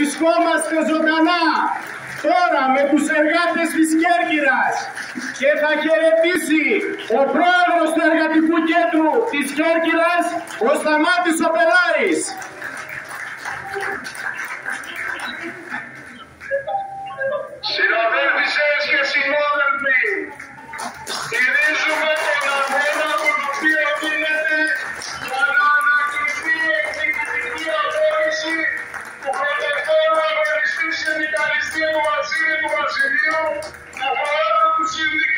Βρισκόμαστε ζωντανά τώρα με τους εργάτες της Κέρκυρας και θα χαιρετήσει ο πρόεδρος του Εργατικού Κέντρου της Κέρκυρας, ο Σταμάτης ο Πελάρης. Συναδέλφισες και συνόδελφοι, στηρίζουμε τον αγώνα τον οποίο γίνεται για να ανακριθεί η εκδικητική απόλυση του πρωτοφόρου αγωνιστή συνδικαλιστή του Βασίλη του Βασιλείου, του Προέδρου του Συνδικαλιστή.